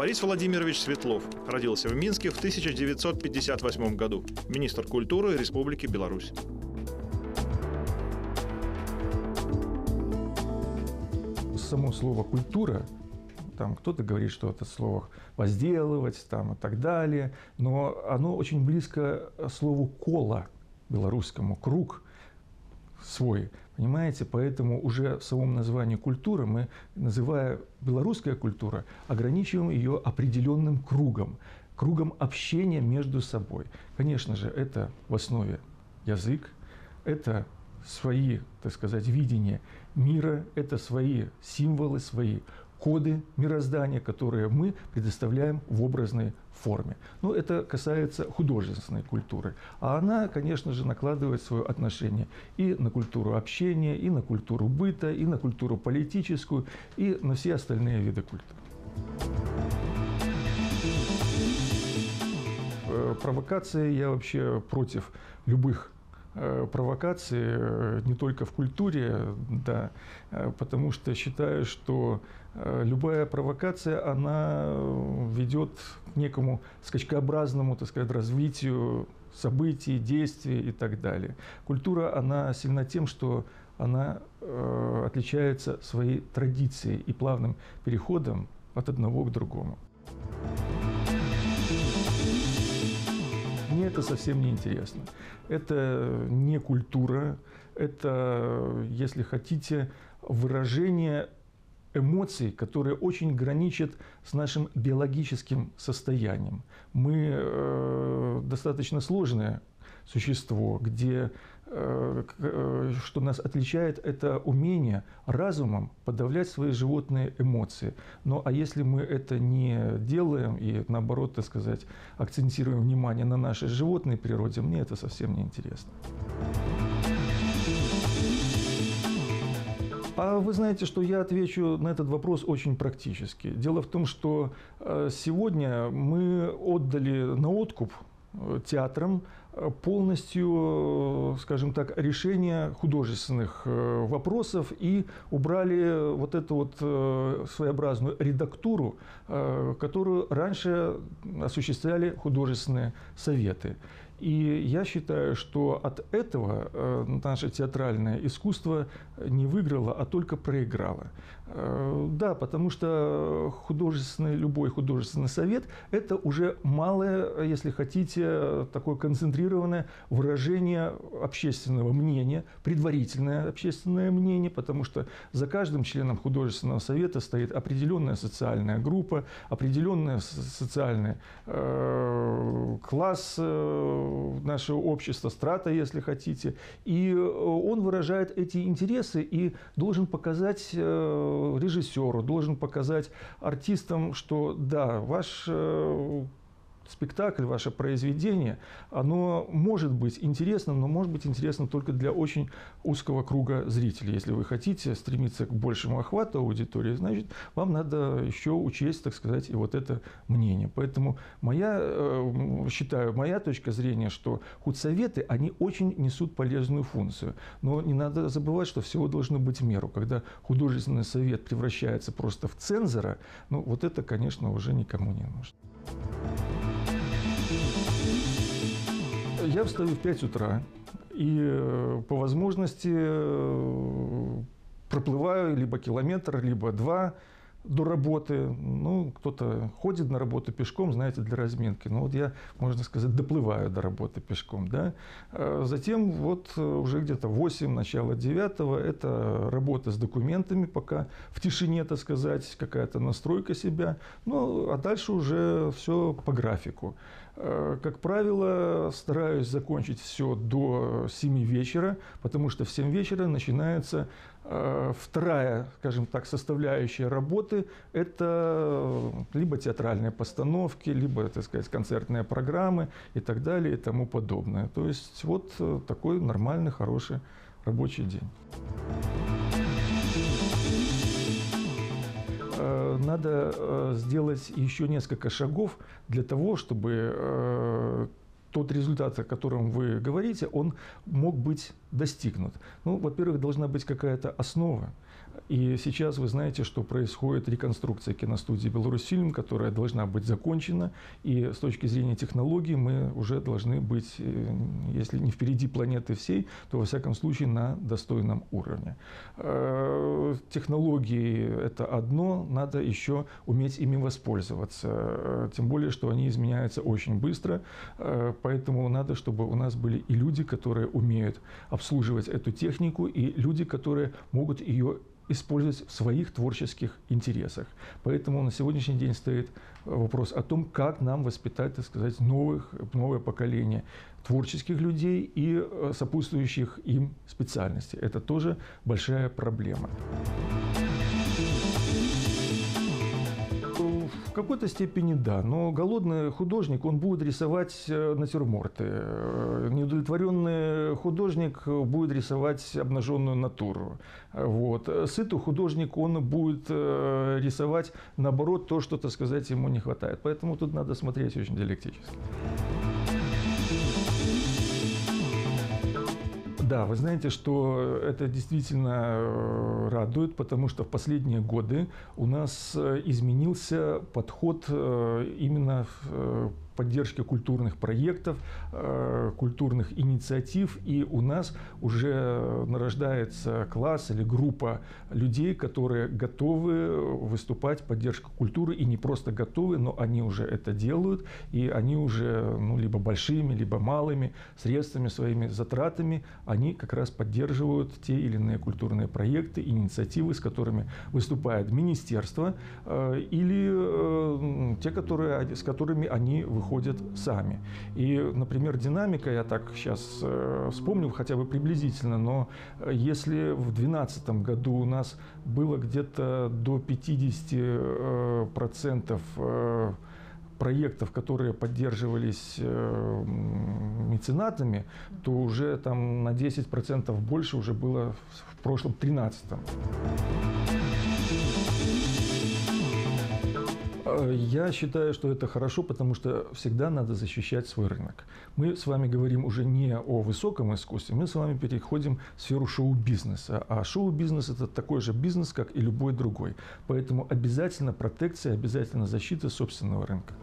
Борис Владимирович Светлов родился в Минске в 1958 году. Министр культуры Республики Беларусь. Само слово «культура», там кто-то говорит, что это слово «возделывать» там, и так далее, но оно очень близко слову «кола» белорусскому, «круг» свой, понимаете? Поэтому уже в самом названии «культура» мы, называя белорусская культура, ограничиваем ее определенным кругом, кругом общения между собой. Конечно же, это в основе язык, это свои, так сказать, видения мира, это свои символы, свои коды мироздания, которые мы предоставляем в образной форме. Но это касается художественной культуры. А она, конечно же, накладывает свое отношение и на культуру общения, и на культуру быта, и на культуру политическую, и на все остальные виды культуры. Провокации, я вообще против любых провокации, не только в культуре, да, потому что считаю, что любая провокация, она ведет к некому скачкообразному, так сказать, развитию событий, действий и так далее. Культура, она сильна тем, что она отличается своей традицией и плавным переходом от одного к другому. Мне это совсем не интересно. Это не культура, это, если хотите, выражение эмоций, которые очень граничат с нашим биологическим состоянием. Мы достаточно сложное существо, где что нас отличает, это умение разумом подавлять свои животные эмоции. Ну а если мы это не делаем и наоборот, так сказать, акцентируем внимание на нашей животной природе, мне это совсем не интересно. А вы знаете, что я отвечу на этот вопрос очень практически. Дело в том, что сегодня мы отдали на откуп театрам полностью, скажем так, решение художественных вопросов и убрали вот эту вот своеобразную редактуру, которую раньше осуществляли художественные советы. И я считаю, что от этого наше театральное искусство не выиграло, а только проиграло. Да, потому что любой художественный совет – это уже малое, если хотите, такое концентрированное выражение общественного мнения, предварительное общественное мнение, потому что за каждым членом художественного совета стоит определенная социальная группа, определенный социальный класс нашего общества, страта, если хотите, и он выражает эти интересы и должен показать режиссеру, должен показать артистам, что да, ваш спектакль, ваше произведение, оно может быть интересным, но может быть интересным только для очень узкого круга зрителей. Если вы хотите стремиться к большему охвату аудитории, значит, вам надо еще учесть, так сказать, и вот это мнение. Поэтому моя точка зрения, что худсоветы, они очень несут полезную функцию. Но не надо забывать, что всего должно быть в меру. Когда художественный совет превращается просто в цензора, ну, вот это, конечно, уже никому не нужно. Я встаю в 5 утра и по возможности проплываю либо километр, либо 2 до работы. Ну, кто-то ходит на работу пешком, знаете, для разминки. Но вот я, можно сказать, доплываю до работы пешком. Да? Затем вот уже где-то 8, начало 9 это работа с документами, пока в тишине, так сказать, какая-то настройка себя. Ну, а дальше уже все по графику. Как правило, стараюсь закончить все до 7 вечера, потому что в 7 вечера начинается вторая, скажем так, составляющая работы. Это либо театральные постановки, либо, так сказать, концертные программы и так далее и тому подобное. То есть вот такой нормальный, хороший рабочий день. Надо сделать еще несколько шагов для того, чтобы тот результат, о котором вы говорите, он мог быть достигнут. Ну, во-первых, должна быть какая-то основа. И сейчас вы знаете, что происходит реконструкция киностудии «Беларусьфильм», которая должна быть закончена. И с точки зрения технологий мы уже должны быть, если не впереди планеты всей, то во всяком случае на достойном уровне. Технологии – это одно, надо еще уметь ими воспользоваться. Тем более, что они изменяются очень быстро. Поэтому надо, чтобы у нас были и люди, которые умеют обслуживать эту технику, и люди, которые могут ее использовать в своих творческих интересах. Поэтому на сегодняшний день стоит вопрос о том, как нам воспитать, так сказать, новое поколение творческих людей и сопутствующих им специальностей. Это тоже большая проблема. В какой-то степени да, но голодный художник, он будет рисовать натюрморты. Неудовлетворенный художник будет рисовать обнаженную натуру. Вот. Сытый художник, он будет рисовать, наоборот, то, что, так сказать, ему не хватает. Поэтому тут надо смотреть очень диалектически. Да, вы знаете, что это действительно радует, потому что в последние годы у нас изменился подход именно в поддержке культурных проектов, культурных инициатив, и у нас уже нарождается класс или группа людей, которые готовы выступать в поддержку культуры, и не просто готовы, но они уже это делают, и они уже либо большими, либо малыми средствами, своими затратами, они как раз поддерживают те или иные культурные проекты, инициативы, с которыми выступает министерство, или те, с которыми они выходят сами. И, например, «Динамика», я так сейчас вспомню хотя бы приблизительно, но если в 2012 году у нас было где-то до 50% проектов, которые поддерживались меценатами, то уже там на 10% больше уже было в прошлом 2013. Я считаю, что это хорошо, потому что всегда надо защищать свой рынок. Мы с вами говорим уже не о высоком искусстве, мы с вами переходим в сферу шоу-бизнеса. А шоу-бизнес – это такой же бизнес, как и любой другой. Поэтому обязательно протекция, обязательно защита собственного рынка.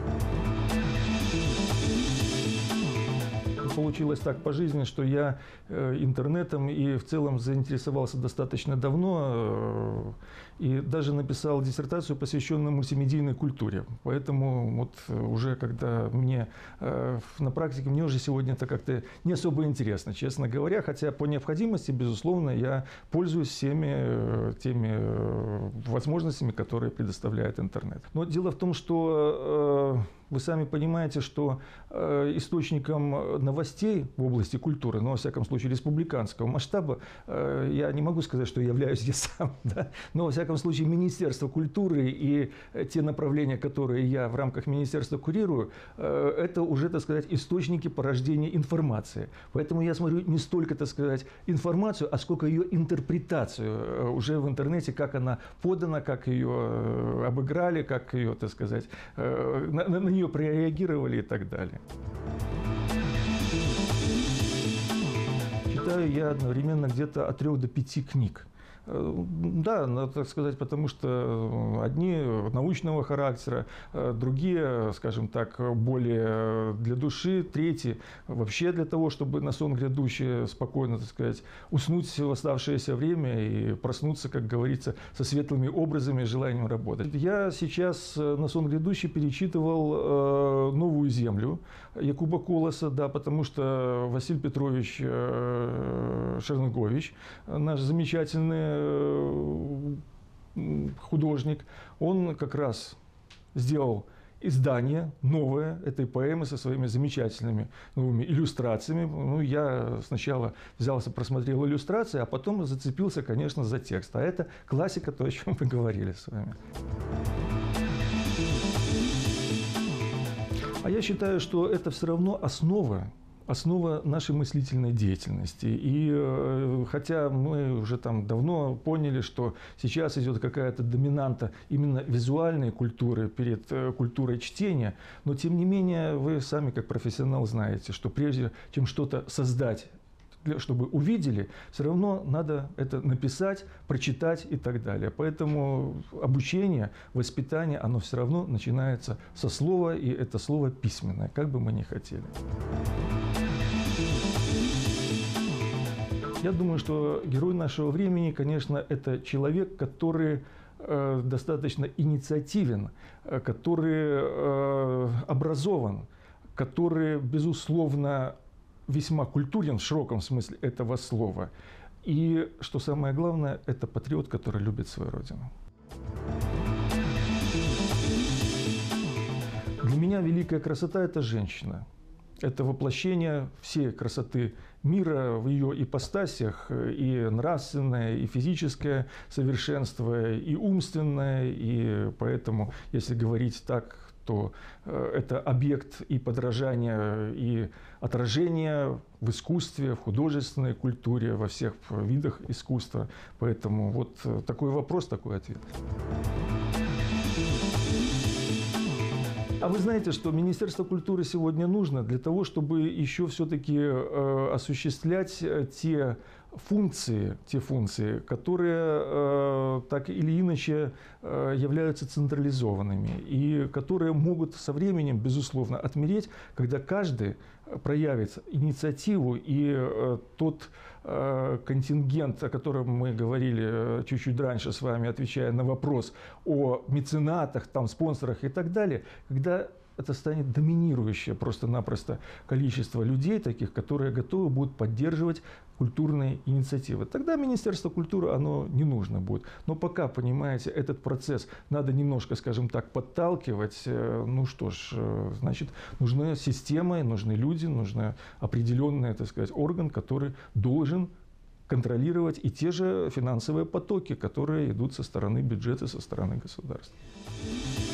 Получилось так по жизни, что я интернетом и в целом заинтересовался достаточно давно и даже написал диссертацию, посвященную мультимедийной культуре. Поэтому вот уже когда мне на практике, мне уже сегодня это как-то не особо интересно, честно говоря, хотя по необходимости, безусловно, я пользуюсь всеми теми возможностями, которые предоставляет интернет. Но дело в том, что вы сами понимаете, что источником новостей в области культуры, но, во всяком случае, республиканского масштаба, я не могу сказать, что являюсь я сам, да? Но, во всяком случае, Министерство культуры и те направления, которые я в рамках министерства курирую, это уже, так сказать, источники порождения информации. Поэтому я смотрю не столько, так сказать, информацию, а сколько ее интерпретацию уже в интернете, как она подана, как ее обыграли, как ее, так сказать, на нее прореагировали и так далее. Читаю я одновременно где-то от 3 до 5 книг. Да, надо так сказать, потому что одни научного характера, другие, скажем так, более для души, третьи вообще для того, чтобы на сон грядущий спокойно, так сказать, уснуть в оставшееся время и проснуться, как говорится, со светлыми образами и желанием работать. Я сейчас на сон грядущий перечитывал «Новую землю» Якуба Колоса, да, потому что Василий Петрович Шернгович, наш замечательный художник, он как раз сделал издание новое этой поэмы со своими замечательными новыми иллюстрациями. Ну, я сначала взялся, просмотрел иллюстрации, а потом зацепился, конечно, за текст. А это классика, то, о чем мы говорили с вами. А я считаю, что это все равно основа основа нашей мыслительной деятельности. И хотя мы уже там давно поняли, что сейчас идет какая-то доминанта именно визуальной культуры перед культурой чтения, но тем не менее вы сами как профессионал знаете, что прежде чем что-то создать, чтобы увидели, все равно надо это написать, прочитать и так далее. Поэтому обучение, воспитание, оно все равно начинается со слова, и это слово письменное, как бы мы ни хотели. Я думаю, что герой нашего времени, конечно, это человек, который достаточно инициативен, который образован, который, безусловно, весьма культурен в широком смысле этого слова. И, что самое главное, это патриот, который любит свою родину. Для меня великая красота – это женщина. Это воплощение всей красоты мира в ее ипостасях, и нравственное, и физическое совершенство, и умственное. И поэтому, если говорить так, то это объект и подражания, и отражения в искусстве, в художественной культуре, во всех видах искусства. Поэтому вот такой вопрос, такой ответ. А вы знаете, что Министерство культуры сегодня нужно для того, чтобы еще все-таки осуществлять те функции, которые так или иначе являются централизованными и которые могут со временем, безусловно, отмереть, когда каждый проявит инициативу, и тот контингент, о котором мы говорили чуть-чуть раньше с вами, отвечая на вопрос о меценатах, там, спонсорах и так далее, когда это станет доминирующее просто-напросто количество людей таких, которые готовы будут поддерживать культурные инициативы. Тогда Министерство культуры, оно не нужно будет. Но пока, понимаете, этот процесс надо немножко, скажем так, подталкивать. Ну что ж, значит, нужны системы, нужны люди, нужен определенный, так сказать, орган, который должен контролировать и те же финансовые потоки, которые идут со стороны бюджета, со стороны государства.